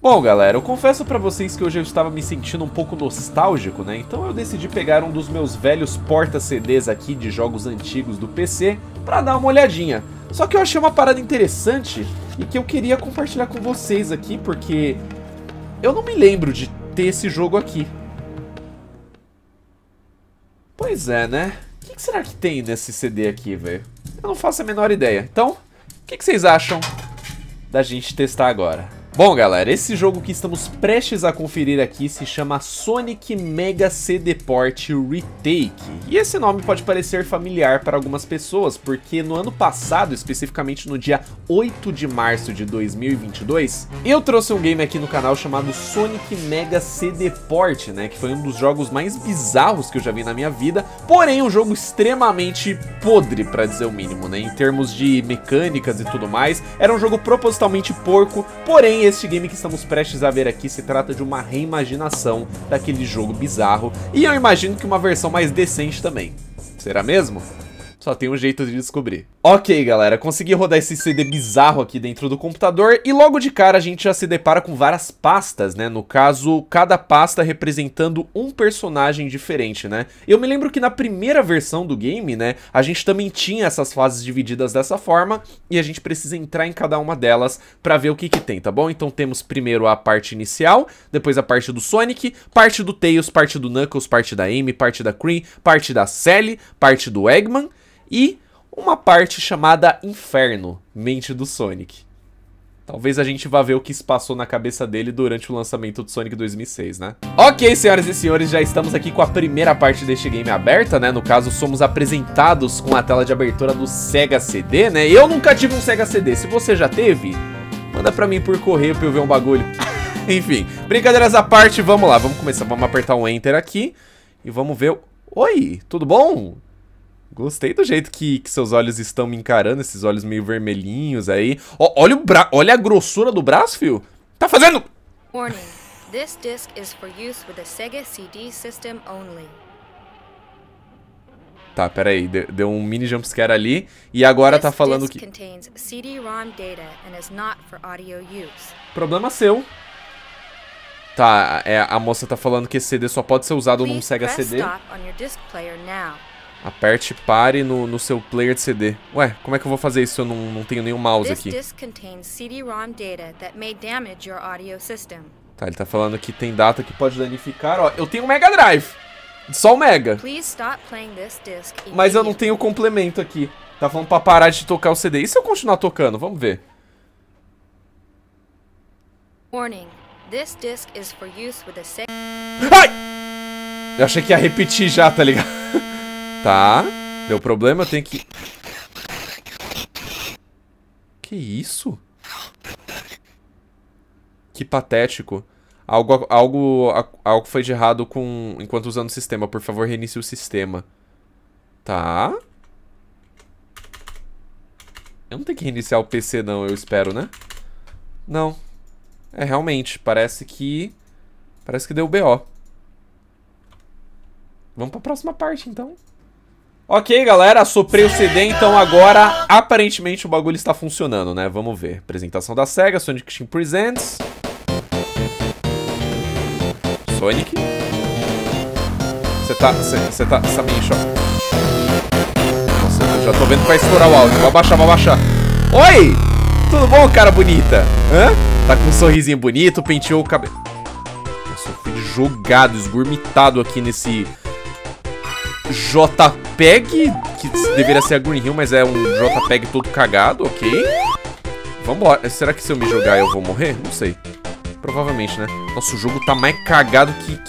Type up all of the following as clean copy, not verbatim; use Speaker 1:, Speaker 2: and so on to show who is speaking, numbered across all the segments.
Speaker 1: Bom, galera, eu confesso pra vocês que hoje eu estava me sentindo um pouco nostálgico, né? Então eu decidi pegar um dos meus velhos porta-CDs aqui de jogos antigos do PC pra dar uma olhadinha. Só que eu achei uma parada interessante e que eu queria compartilhar com vocês aqui, porque eu não me lembro de ter esse jogo aqui. Pois é, né? O que será que tem nesse CD aqui, velho? Eu não faço a menor ideia. Então, o que vocês acham da gente testar agora? Bom, galera, esse jogo que estamos prestes a conferir aqui se chama Sonic Mega CD Port Retake. E esse nome pode parecer familiar para algumas pessoas, porque no ano passado, especificamente no dia 8 de março de 2022, eu trouxe um game aqui no canal chamado Sonic Mega CD Port, né, que foi um dos jogos mais bizarros que eu já vi na minha vida, porém um jogo extremamente podre, para dizer o mínimo, né, em termos de mecânicas e tudo mais. Era um jogo propositalmente porco, porém este game que estamos prestes a ver aqui se trata de uma reimaginação daquele jogo bizarro, e eu imagino que uma versão mais decente também. Será mesmo? Só tem um jeito de descobrir. Ok, galera, consegui rodar esse CD bizarro aqui dentro do computador e logo de cara a gente já se depara com várias pastas, né? No caso, cada pasta representando um personagem diferente, né? Eu me lembro que na primeira versão do game, né, a gente também tinha essas fases divididas dessa forma e a gente precisa entrar em cada uma delas pra ver o que tem, tá bom? Então temos primeiro a parte inicial, depois a parte do Sonic, parte do Tails, parte do Knuckles, parte da Amy, parte da Cream, parte da Sally, parte do Eggman e uma parte chamada Inferno, mente do Sonic. Talvez a gente vá ver o que se passou na cabeça dele durante o lançamento do Sonic 2006, né? Ok, senhoras e senhores, já estamos aqui com a primeira parte deste game aberta, né? No caso, somos apresentados com a tela de abertura do Sega CD, né? Eu nunca tive um Sega CD. Se você já teve, manda pra mim por correio pra eu ver um bagulho. Enfim, brincadeiras à parte, vamos lá. Vamos começar, vamos apertar um Enter aqui e vamos ver... Oi, tudo bom? Gostei do jeito que seus olhos estão me encarando, esses olhos meio vermelhinhos aí. Olha a grossura do braço, fio. Tá fazendo...
Speaker 2: Warning. This disc is for use with the Sega CD system only.
Speaker 1: Tá, pera aí. Deu um mini jumpscare ali. E agora tá falando que...
Speaker 2: contains CD-ROM data and is not for audio use.
Speaker 1: Problema seu. Tá, a moça tá falando que esse CD só pode ser usado num Sega CD. Aperte pare no seu player de CD. Ué, como é que eu vou fazer isso se eu não tenho nenhum mouse aqui? Tá, ele tá falando que tem data que pode danificar. Ó, eu tenho um Mega Drive. Só o Mega. Mas eu não tenho o complemento aqui. Tá falando pra parar de tocar o CD. E se eu continuar tocando? Vamos ver.
Speaker 2: Warning. This disc is for use with the Sega...
Speaker 1: Ai! Eu achei que ia repetir já, tá ligado? Tá, deu problema, eu tenho que... Que isso? Que patético. Algo foi de errado enquanto usando o sistema. Por favor, reinicie o sistema. Tá. Eu não tenho que reiniciar o PC não, eu espero, né? Não. É, realmente, parece que deu BO. Vamos pra próxima parte, então. Ok, galera, assoprei o CD, então agora, aparentemente, o bagulho está funcionando, né? Vamos ver. Apresentação da Sega, Sonic Team Presents. Sonic. Você tá meio em choque. Nossa, eu já tô vendo que vai estourar o áudio. Vou abaixar. Oi! Tudo bom, cara bonita? Hã? Tá com um sorrisinho bonito, penteou o cabelo. Nossa, eu fui jogado, esgurmitado aqui nesse... JPEG, que deveria ser a Green Hill, mas é um JPEG todo cagado, ok. Vambora. Será que se eu me jogar eu vou morrer? Não sei. Provavelmente, né? Nossa, o jogo tá mais cagado que...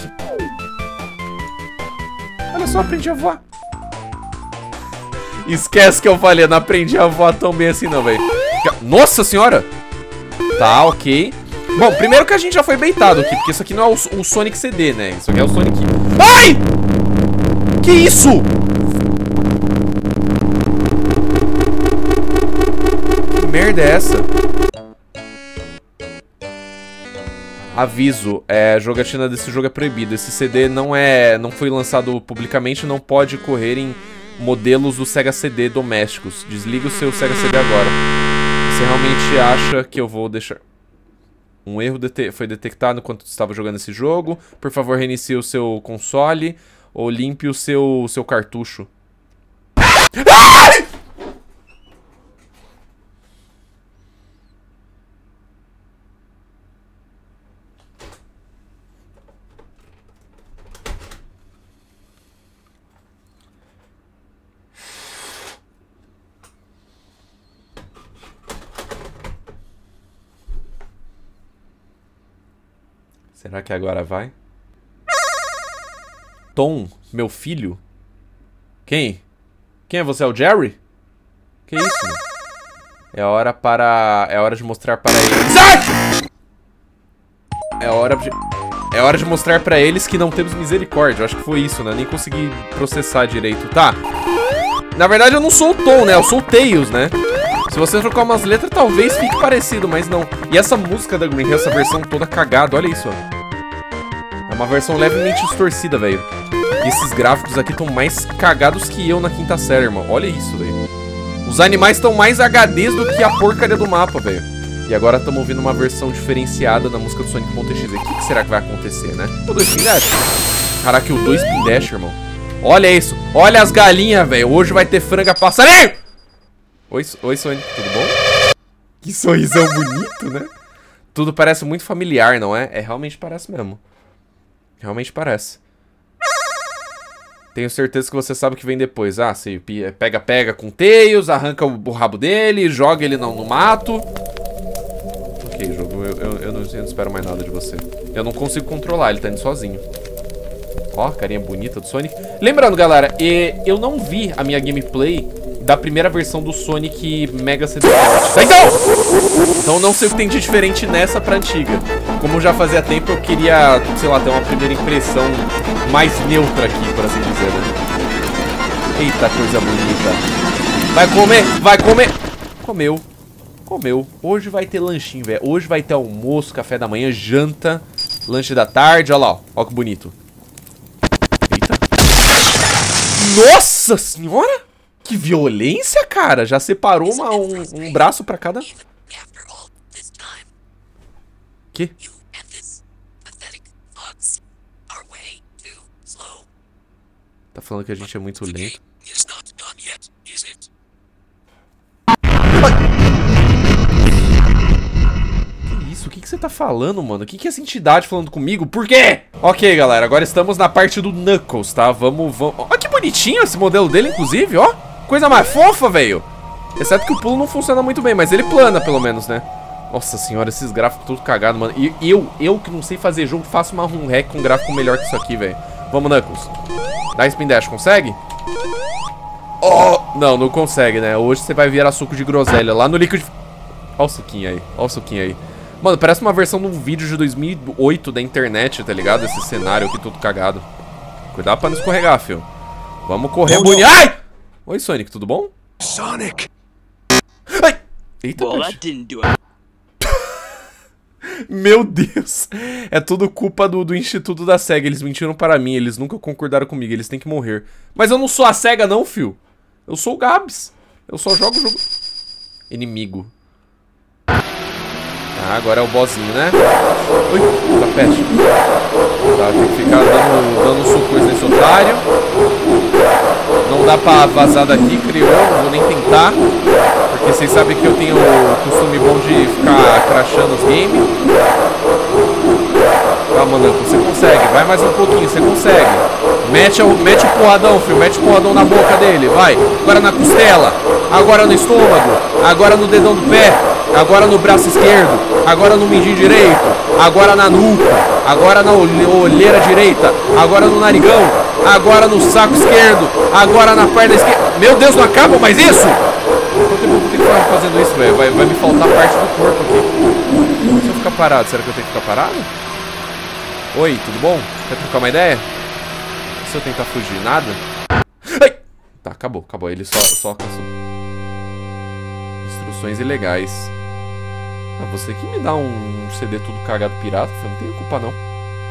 Speaker 1: Olha só, aprendi a voar. Esquece que eu falei, eu não aprendi a voar tão bem assim não, velho. Nossa senhora! Tá, ok. Bom, primeiro que a gente já foi baitado aqui, porque isso aqui não é o Sonic CD, né? Isso aqui é o Sonic... Ai! Que isso? Que merda é essa? Aviso, jogatina desse jogo é proibido. Esse CD não foi lançado publicamente, não pode correr em modelos do Sega CD domésticos. Desliga o seu Sega CD agora. Você realmente acha que eu vou deixar... Um erro foi detectado enquanto estava jogando esse jogo. Por favor, reinicie o seu console ou limpe o seu cartucho. Ai! Será que agora vai? Tom, meu filho? Quem? Quem é você? É o Jerry? Que isso, mano? É hora de mostrar para eles... Ai! É hora de mostrar para eles que não temos misericórdia. Eu acho que foi isso, né? Nem consegui processar direito. Tá. Na verdade, eu não sou o Tom, né? Eu sou o Tails, né? Se você trocar umas letras, talvez fique parecido, mas não. E essa música da Green Hill, essa versão toda cagada, olha isso, ó. É uma versão levemente distorcida, velho. E esses gráficos aqui estão mais cagados que eu na quinta série, irmão. Olha isso, velho. Os animais estão mais HDs do que a porcaria do mapa, velho. E agora estamos ouvindo uma versão diferenciada da música do Sonic.exe. O que será que vai acontecer, né? O 2 Spin Dash. Caraca, o 2 Spin Dash, irmão. Olha isso. Olha as galinhas, velho. Hoje vai ter franga passarinho. Oi, Sonic. Tudo bom? Que sorrisão bonito, né? Tudo parece muito familiar, não é? É, realmente parece mesmo. Realmente parece. Tenho certeza que você sabe o que vem depois. Ah, você pega com Tails, arranca o rabo dele, joga ele no mato. Ok, jogo, eu não espero mais nada de você. Eu não consigo controlar, ele tá indo sozinho. Ó, carinha bonita do Sonic. Lembrando, galera, eu não vi a minha gameplay da primeira versão do Sonic Mega CD. Então não sei o que tem de diferente nessa pra antiga. Como já fazia tempo, eu queria, sei lá, ter uma primeira impressão mais neutra aqui, por assim dizer, né? Eita, coisa bonita. Vai comer, vai comer. Comeu. Hoje vai ter lanchinho, velho. Hoje vai ter almoço, café da manhã, janta, lanche da tarde. Olha lá, ó. Ó que bonito. Eita. Nossa senhora! Que violência, cara! Já separou um braço pra cada... Que? Tá falando que a gente é muito lento. Que isso? O que você tá falando, mano? O que é essa entidade falando comigo? Por quê? Ok, galera. Agora estamos na parte do Knuckles, tá? Vamos... Ó, que bonitinho esse modelo dele, inclusive, ó. Coisa mais fofa, velho. Exceto que o pulo não funciona muito bem, mas ele plana, pelo menos, né? Nossa senhora, esses gráficos tudo cagados, mano. E eu que não sei fazer jogo, faço uma run hack com um gráfico melhor que isso aqui, velho. Vamos, Knuckles. Dá Spin Dash, consegue? Oh! Não consegue, né? Hoje você vai virar suco de groselha lá no Liquid... Olha o suquinho aí, olha o suquinho aí. Mano, parece uma versão de um vídeo de 2008 da internet, tá ligado? Esse cenário aqui tudo cagado. Cuidado pra não escorregar, filho. Vamos correr bonito. Ai! Oi, Sonic, tudo bom?
Speaker 3: Sonic!
Speaker 1: Ai! Eita, meu Deus. É tudo culpa do Instituto da SEGA. Eles mentiram para mim, eles nunca concordaram comigo. Eles têm que morrer. Mas eu não sou a SEGA não, fio. Eu sou o Gabs. Eu só jogo o jogo... Inimigo. Ah, agora é o bossinho, né? Ui, tá peste. Tá, tem que ficar dando sucos nesse otário. Não dá pra vazar daqui, criou. Não vou nem tentar. Porque vocês sabem que eu tenho o costume bom de ficar crashando os games. Calma, Nando, você consegue. Vai mais um pouquinho, você consegue. Mete o porradão, filho. Mete o porradão na boca dele, vai. Agora na costela. Agora no estômago. Agora no dedão do pé. Agora no braço esquerdo. Agora no mindinho direito. Agora na nuca. Agora na olheira direita. Agora no narigão. Agora no saco esquerdo. Agora na perna esquerda. Meu Deus, não acaba mais isso? Quanto tempo eu vou ter que ficar fazendo isso, velho? Vai me faltar parte do corpo aqui. Se eu ficar parado, será que eu tenho que ficar parado? Oi, tudo bom? Quer trocar uma ideia? Se eu tentar fugir, nada? Ai! Tá, acabou. Ele só caçou. Instruções ilegais. Ah, você que me dá um CD tudo cagado pirata, eu não tenho culpa, não.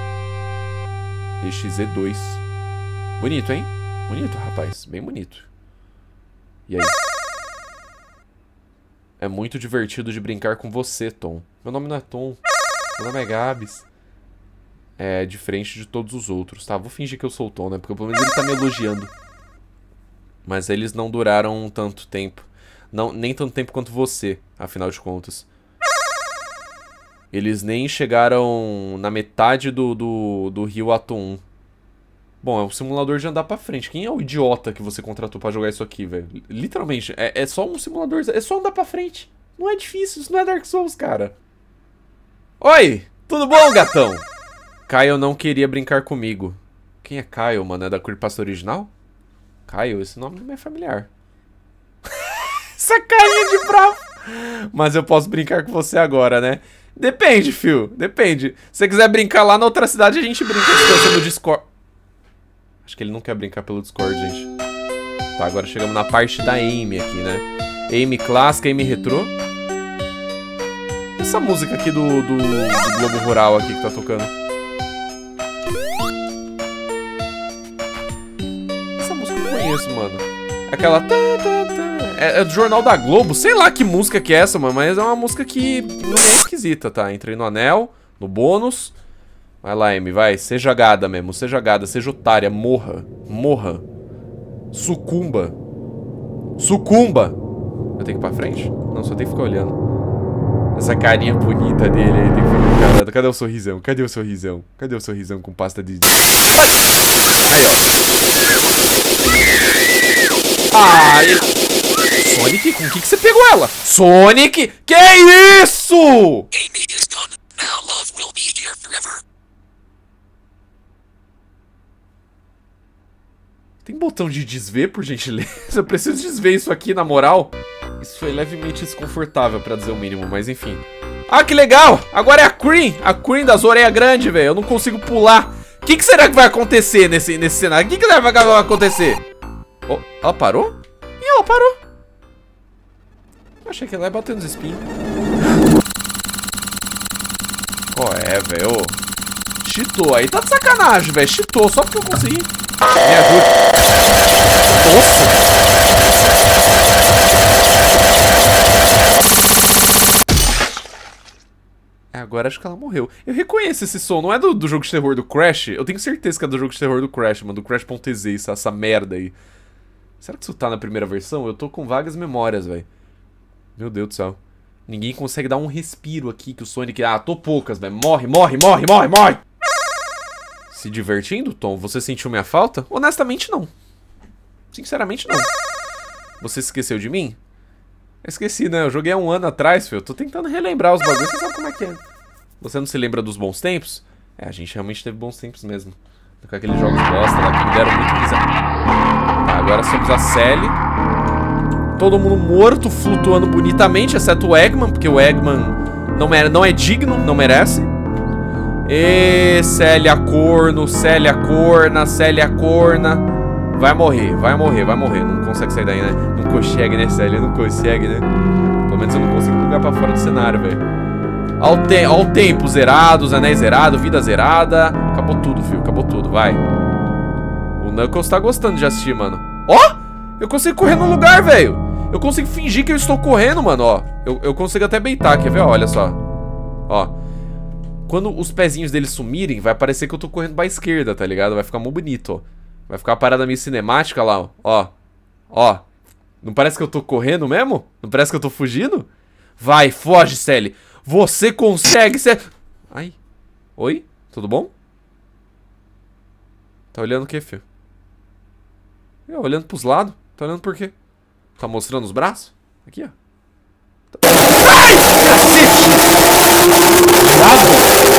Speaker 1: EXE2. Bonito, hein? Bonito, rapaz. Bem bonito. E aí? É muito divertido de brincar com você, Tom. Meu nome não é Tom. Meu nome é Gabs. É diferente de todos os outros, tá? Vou fingir que eu sou o Tom, né? Porque pelo menos ele tá me elogiando. Mas eles não duraram tanto tempo. Não, nem tanto tempo quanto você, afinal de contas. Eles nem chegaram na metade do Rio Ato 1. Bom, é um simulador de andar pra frente. Quem é o idiota que você contratou pra jogar isso aqui, velho? Literalmente, é só um simulador, é só andar pra frente. Não é difícil, isso não é Dark Souls, cara. Oi, tudo bom, gatão? Kyle não queria brincar comigo. Quem é Kyle, mano? É da Creepypasta original? Kyle, esse nome não é familiar. Essa carinha de bravo. Mas eu posso brincar com você agora, né? Depende, fio. Depende. Se você quiser brincar lá na outra cidade, a gente brinca no Discord. Acho que ele não quer brincar pelo Discord, gente. Tá, agora chegamos na parte da Amy aqui, né? Amy clássica, Amy retrô. Essa música aqui do Globo Rural aqui que tá tocando. Essa música eu não conheço, mano. Aquela... É do Jornal da Globo. Sei lá que música que é essa, mano. Mas é uma música que não é esquisita, tá? Entrei no anel, no bônus. Vai lá, Amy, vai. Seja gada mesmo. Seja gada, seja otária. Morra. Morra. Sucumba. Sucumba. Eu tenho que ir pra frente? Não, só tenho que ficar olhando. Essa carinha bonita dele aí. Tem que ficar encarando. Cadê o sorrisão? Cadê o sorrisão? Cadê o sorrisão com pasta de... Aí, ó. Ah, ele... Sonic, com o que você pegou ela? Sonic? Que isso?
Speaker 3: Amy is gone. Now love will be here forever.
Speaker 1: Tem botão de desver, por gentileza? Eu preciso desver isso aqui, na moral. Isso foi levemente desconfortável, pra dizer o mínimo, mas enfim. Ah, que legal! Agora é a Queen das orelhas grandes, velho. Eu não consigo pular. O que será que vai acontecer nesse cenário? O que será que vai acontecer? Oh, ela parou? Ih, ela parou. Achei que ela ia bater nos espinhos. Qual é, velho? Cheatou. Aí tá de sacanagem, velho. Cheatou só porque eu consegui. Me ajude. Nossa. Agora acho que ela morreu. Eu reconheço esse som. Não é do jogo de terror do Crash? Eu tenho certeza que é do jogo de terror do Crash, mano. Do Crash.exe, essa merda aí. Será que isso tá na primeira versão? Eu tô com vagas memórias, velho. Meu Deus do céu. Ninguém consegue dar um respiro aqui que o Sonic... Ah, tô poucas, velho. Morre, morre, morre, morre, morre! Se divertindo, Tom? Você sentiu minha falta? Honestamente, não. Sinceramente, não. Você esqueceu de mim? Eu esqueci, né? Eu joguei há um ano atrás, filho. Eu tô tentando relembrar os bagulhos. Você sabe como é que é. Você não se lembra dos bons tempos? É, a gente realmente teve bons tempos mesmo. Com aqueles jogos bosta lá que me deram muito risa. Tá, agora somos a Sally. Todo mundo morto, flutuando bonitamente, exceto o Eggman, porque o Eggman não é digno, não merece. E Célia corno, Célia corna, Célia corna. Vai morrer, vai morrer, vai morrer. Não consegue sair daí, né? Não consegue, né, Célia? Não consegue, né? Pelo menos eu não consigo lugar pra fora do cenário, velho. Ó o tempo zerado, os anéis zerados, vida zerada. Acabou tudo, filho, acabou tudo, vai. O Knuckles tá gostando de assistir, mano. Ó! Eu consigo correr no lugar, velho. Eu consigo fingir que eu estou correndo, mano, ó. Eu consigo até beitar, quer ver? Olha só. Ó. Quando os pezinhos deles sumirem, vai parecer que eu tô correndo pra esquerda, tá ligado? Vai ficar muito bonito, ó. Vai ficar uma parada meio cinemática lá, ó. Ó. Ó. Não parece que eu tô correndo mesmo? Não parece que eu tô fugindo? Vai, foge, Sally. Você consegue, Sally. Ai. Oi? Tudo bom? Tá olhando o que, filho? Olhando pros lados. Tá olhando por quê? Tá mostrando os braços? Aqui, ó. Ai! Cacete! Diabo!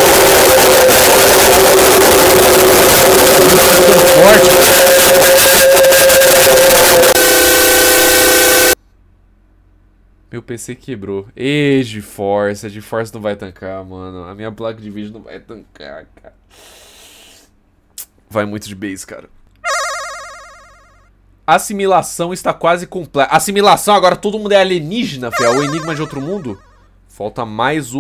Speaker 1: Muito forte. Meu PC quebrou. E GeForce. A GeForce não vai tancar, mano. A minha placa de vídeo não vai tancar, cara. Vai muito de base, cara. Assimilação está quase completa. Assimilação, agora todo mundo é alienígena, fé. O enigma de outro mundo. Falta mais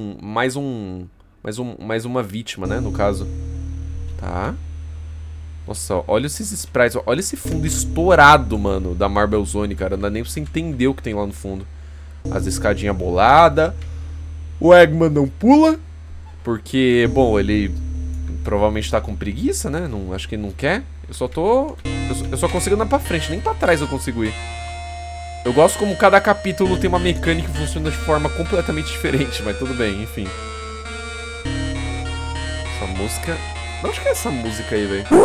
Speaker 1: uma vítima, né, no caso. Tá. Nossa, olha esses sprites. Olha esse fundo estourado, mano, da Marble Zone, cara. Não dá nem pra você entender o que tem lá no fundo. As escadinhas boladas. O Eggman não pula. Porque, bom, ele provavelmente tá com preguiça, né? Não, acho que ele não quer. Eu só consigo andar pra frente, nem pra trás eu consigo ir. Eu gosto como cada capítulo tem uma mecânica que funciona de forma completamente diferente, mas tudo bem, enfim. Essa música... De onde que é essa música aí, velho?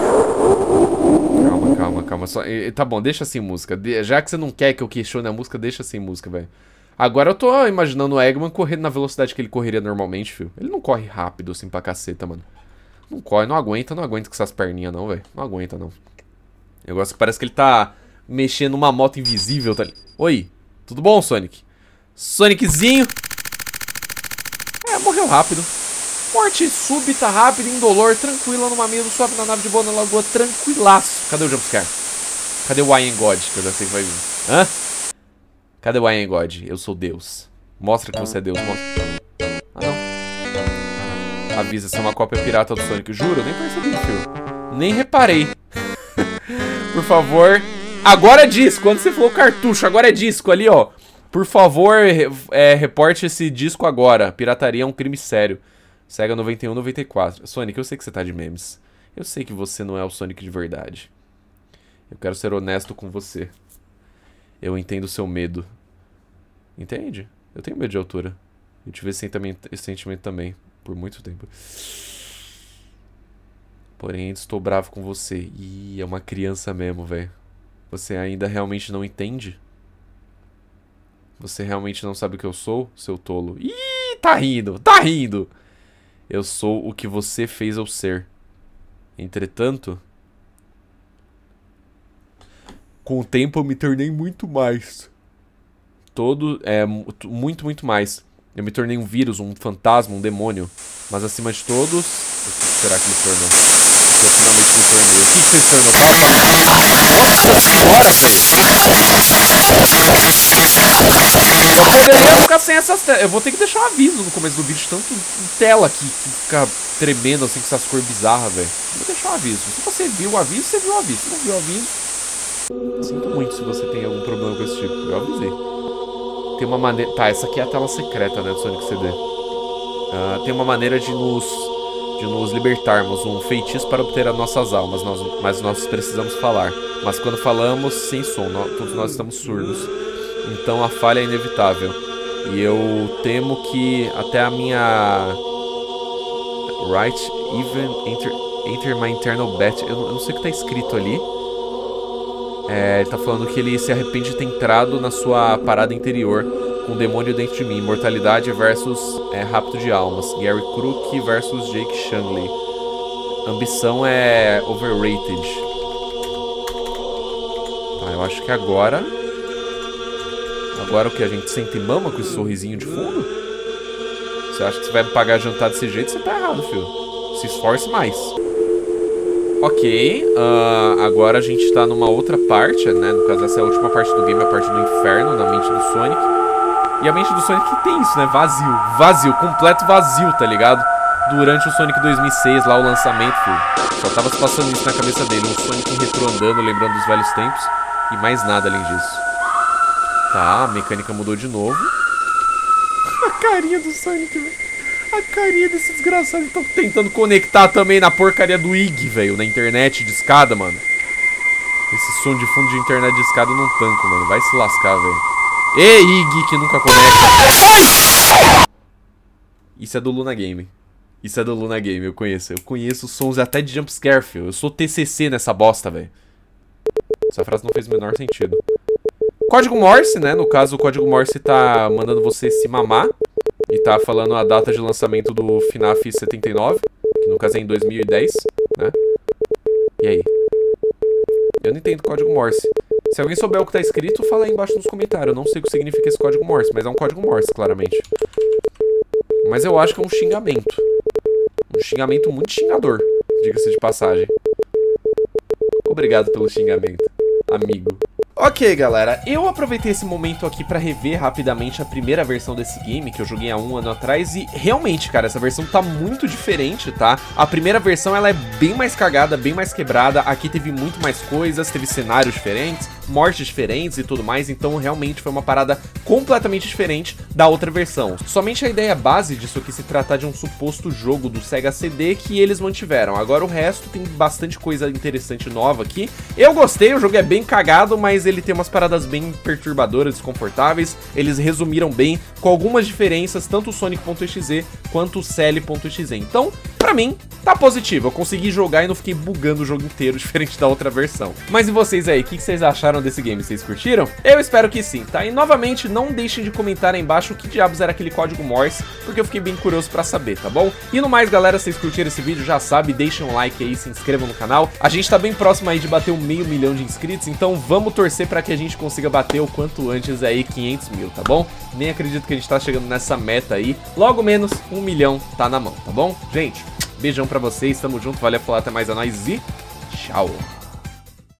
Speaker 1: Calma. Tá bom, deixa sem música. Já que você não quer que eu questione a música, deixa sem música, velho. Agora eu tô imaginando o Eggman correndo na velocidade que ele correria normalmente, filho. Ele não corre rápido assim pra caceta, mano. Não corre, não aguenta com essas perninhas não, velho. Não aguenta, não. Eu gosto que parece que ele tá mexendo numa moto invisível, tá ali. Oi, tudo bom, Sonic? Soniczinho. Morreu rápido. Morte súbita, rápida, indolor, tranquila no mamilo, suave na nave de boa na lagoa, tranquilaço. Cadê o jumpscare? Cadê o I Am God, que eu já sei que vai vir? Hã? Cadê o I Am God? Eu sou Deus. Mostra que você é Deus, mostra. Ah, não. Avisa, essa é uma cópia pirata do Sonic. Juro, eu nem percebi, filho. Nem reparei. Por favor. Agora é disco. Quando você falou cartucho, agora é disco ali, ó. Por favor, reporte esse disco agora. Pirataria é um crime sério. Sega 91, 94. Sonic, eu sei que você tá de memes. Eu sei que você não é o Sonic de verdade. Eu quero ser honesto com você. Eu entendo o seu medo. Entende? Eu tenho medo de altura. Eu tive esse sentimento também. Por muito tempo. Porém, ainda estou bravo com você. Ih, é uma criança mesmo, velho. Você ainda realmente não entende? Você realmente não sabe o que eu sou, seu tolo? Ih, tá rindo, tá rindo! Eu sou o que você fez eu ser. Entretanto, com o tempo eu me tornei muito mais. Muito mais. Eu me tornei um vírus, um fantasma, um demônio. Mas acima de todos, o que será que me tornou? Que eu finalmente me tornei. O que você se tornou? Nossa senhora, velho! Eu poderia ficar sem essas telas. Eu vou ter que deixar um aviso no começo do vídeo, tanto tela aqui que fica tremendo assim com essas cores bizarras, velho. Vou deixar um aviso. Se você viu o aviso, você viu o aviso. Se não viu o aviso, sinto muito se você tem algum problema com esse tipo. Eu avisei. Tem uma maneira... Tá, essa aqui é a tela secreta, né, do Sonic CD. Tem uma maneira de nos libertarmos, um feitiço para obter as nossas almas, mas nós precisamos falar. Mas quando falamos, sem som, todos nós estamos surdos. Então a falha é inevitável. E eu temo que até a minha... Right, even enter my internal bat. Eu não sei o que tá escrito ali. Ele tá falando que ele se arrepende de ter entrado na sua parada interior com o demônio dentro de mim. Imortalidade versus rapto de almas. Gary Crook versus Jake Shanley. Ambição é overrated. Tá, eu acho que agora... Agora o que? A gente sente mama com esse sorrisinho de fundo? Você acha que você vai pagar jantar desse jeito? Você tá errado, filho. Se esforce mais. Ok, agora a gente tá numa outra parte, né? No caso, essa é a última parte do game, a parte do inferno, na mente do Sonic. E a mente do Sonic tem isso, né? Vazio, completo vazio, tá ligado? Durante o Sonic 2006, lá o lançamento, filho. Só tava se passando isso na cabeça dele, um Sonic retrô andando, lembrando dos velhos tempos. E mais nada além disso. Tá, a mecânica mudou de novo. A carinha do Sonic, velho. A carinha desse desgraçado. Estão tentando conectar também na porcaria do IG, velho. Na internet de escada, mano. Esse som de fundo de internet de escada eu não tanco, mano. Vai se lascar, velho. Ei, IG que nunca conecta. Isso é do Luna Game. Isso é do Luna Game, eu conheço. Eu conheço os sons até de jumpscare, filho. Eu sou TCC nessa bosta, velho. Essa frase não fez o menor sentido. Código Morse, né? No caso, o Código Morse tá mandando você se mamar. E tá falando a data de lançamento do FNAF 79, que no caso é em 2010, né? E aí? Eu não entendo Código Morse. Se alguém souber o que tá escrito, fala aí embaixo nos comentários. Eu não sei o que significa esse Código Morse, mas é um Código Morse, claramente. Mas eu acho que é um xingamento. Um xingamento muito xingador, diga-se de passagem. Obrigado pelo xingamento, amigo. Ok, galera, eu aproveitei esse momento aqui pra rever rapidamente a primeira versão desse game, que eu joguei há um ano atrás, e realmente, cara, essa versão tá muito diferente, tá? A primeira versão, ela é bem mais cagada, bem mais quebrada, aqui teve muito mais coisas, teve cenários diferentes, mortes diferentes e tudo mais, então realmente foi uma parada completamente diferente da outra versão. Somente a ideia base disso aqui se tratar de um suposto jogo do Sega CD que eles mantiveram. Agora o resto tem bastante coisa interessante nova aqui. Eu gostei, o jogo é bem cagado, mas ele tem umas paradas bem perturbadoras, desconfortáveis. Eles resumiram bem, com algumas diferenças, tanto o Sonic.exe quanto o Sally.exe. Então, pra mim, tá positivo. Eu consegui jogar e não fiquei bugando o jogo inteiro, diferente da outra versão. Mas e vocês aí, o que vocês acharam desse game? Vocês curtiram? Eu espero que sim, tá? E novamente, não deixem de comentar aí embaixo o que diabos era aquele código Morse, porque eu fiquei bem curioso pra saber, tá bom? E no mais, galera, se vocês curtiram esse vídeo, já sabe, deixem um like aí, se inscrevam no canal. A gente tá bem próximo aí de bater 500 mil de inscritos, então vamos torcer pra que a gente consiga bater o quanto antes aí 500 mil, tá bom? Nem acredito que a gente tá chegando nessa meta aí. Logo menos, 1 milhão tá na mão, tá bom? Gente, beijão pra vocês, tamo junto, valeu, falou, até mais, é nóis e tchau!